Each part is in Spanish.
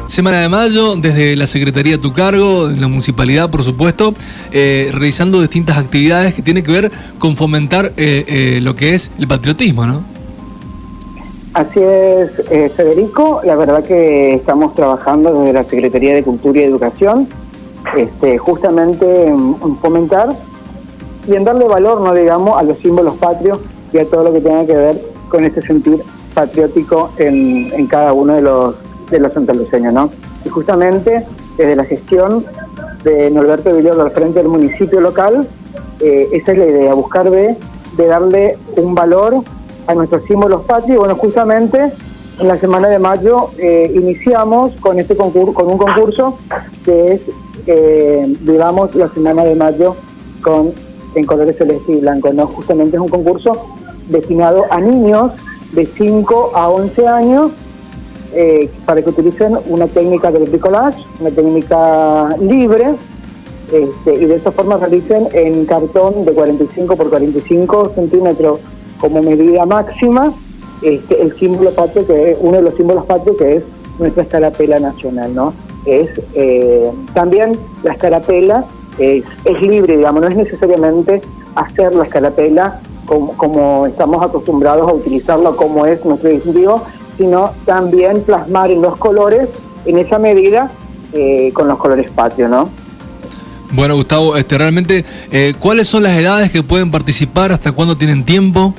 Semana de Mayo, desde la Secretaría a tu cargo, la municipalidad, por supuesto, realizando distintas actividades que tienen que ver con fomentar lo que es el patriotismo, ¿no? Así es, Federico. La verdad que estamos trabajando desde la Secretaría de Cultura y Educación, justamente en fomentar y en darle valor, no digamos, a los símbolos patrios y a todo lo que tenga que ver con ese sentir patriótico en cada uno de los santaluceños, ¿no? Y justamente desde la gestión de Norberto Villoro al frente del municipio local, esa es la idea, buscar de darle un valor a nuestros símbolos patrios. Bueno, justamente en la Semana de Mayo iniciamos con un concurso que es, digamos, la Semana de Mayo en colores celeste y blanco, ¿no? Justamente es un concurso destinado a niños de 5 a 11 años para que utilicen una técnica de bricolage, una técnica libre, y de esa forma realicen en cartón de 45 por 45 centímetros como medida máxima el símbolo patrio, que es uno de los símbolos patrios, que es nuestra escarapela nacional, ¿no? También la escarapela es libre, digamos, no es necesariamente hacer la escarapela como estamos acostumbrados a utilizarlo, como es nuestro distintivo, sino también plasmar en los colores, en esa medida, con los colores patrios, ¿no? Bueno, Gustavo, realmente, ¿cuáles son las edades que pueden participar? ¿Hasta cuándo tienen tiempo?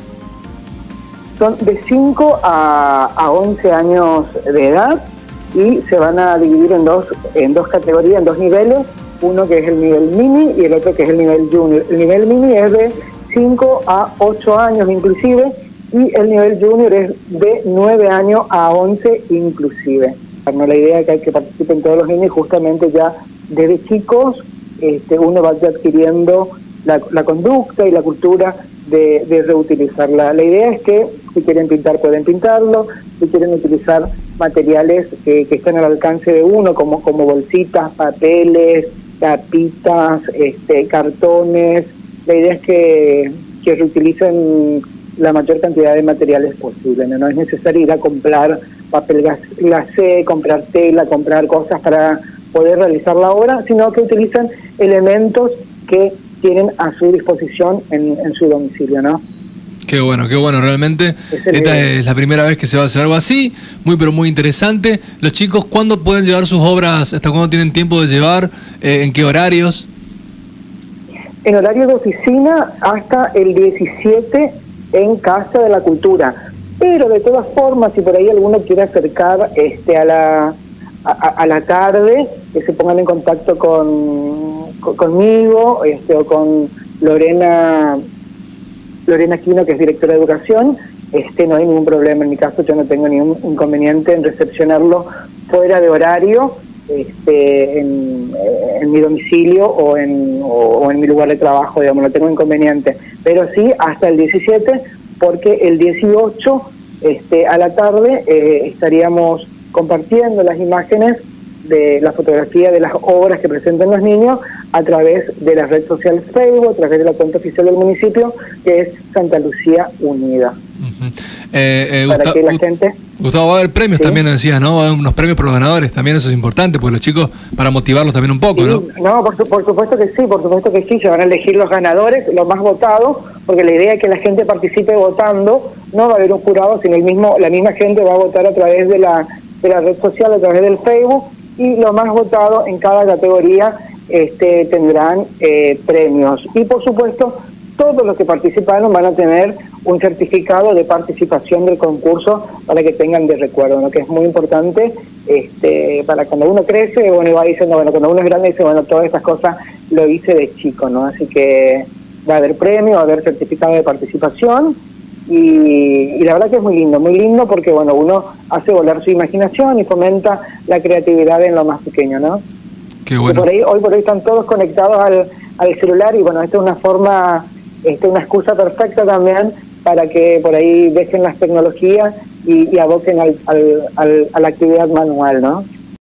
Son de 5 a 11 años de edad y se van a dividir en dos categorías, en dos niveles, uno que es el nivel mini y el otro que es el nivel junior. El nivel mini es de 5 a 8 años inclusive, y el nivel junior es de 9 años a 11 inclusive. Bueno, la idea es que participen todos los niños, justamente ya desde chicos uno va adquiriendo la conducta y la cultura de reutilizarla. La idea es que si quieren pintar pueden pintarlo, si quieren utilizar materiales que están al alcance de uno, como bolsitas, papeles, tapitas, cartones. La idea es que reutilicen la mayor cantidad de materiales posible, ¿no? No es necesario ir a comprar papel glacé, comprar tela, comprar cosas para poder realizar la obra, sino que utilizan elementos que tienen a su disposición en su domicilio, ¿no? Qué bueno, realmente. Esta es la primera vez que se va a hacer algo así, pero muy interesante. Los chicos, ¿cuándo pueden llevar sus obras? ¿Hasta cuándo tienen tiempo de llevar? ¿En qué horarios? En horario de oficina hasta el 17 en Casa de la Cultura. Pero de todas formas, si por ahí alguno quiere acercar a la tarde, que se pongan en contacto conmigo o con Lorena Aquino, que es directora de educación, no hay ningún problema. En mi caso yo no tengo ningún inconveniente en recepcionarlo fuera de horario, en mi domicilio o en mi lugar de trabajo, digamos, no tengo inconveniente. Pero sí hasta el 17, porque el 18 a la tarde estaríamos compartiendo las imágenes de la fotografía de las obras que presentan los niños a través de la red social Facebook, a través de la cuenta oficial del municipio, que es Santa Lucía Unida. Para que la gente... Gustavo, va a haber premios, ¿sí? También decías, ¿no? Va a haber unos premios por los ganadores, también eso es importante, porque los chicos, para motivarlos también un poco, sí, ¿no? No, por supuesto que sí, se van a elegir los ganadores, los más votados, porque la idea es que la gente participe votando, no va a haber un jurado, sino la misma gente va a votar a través de la red social, a través del Facebook, y los más votados en cada categoría tendrán premios. Y por supuesto, todos los que participaron van a tener un certificado de participación del concurso para que tengan de recuerdo, ¿no? Que es muy importante para cuando uno crece, bueno, y va diciendo, bueno, cuando uno es grande dice, bueno, todas estas cosas lo hice de chico, ¿no? Así que va a haber premio, va a haber certificado de participación, y la verdad que es muy lindo porque, bueno, uno hace volar su imaginación y fomenta la creatividad en lo más pequeño, ¿no? Qué bueno. Hoy por hoy están todos conectados al celular, y bueno, esta es una forma, una excusa perfecta también para que por ahí dejen las tecnologías y aboquen a la actividad manual, ¿no?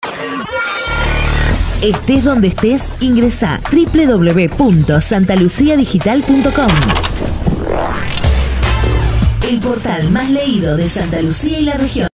Estés donde estés, ingresa www.santaluciadigital.com. El portal más leído de Santa Lucía y la región.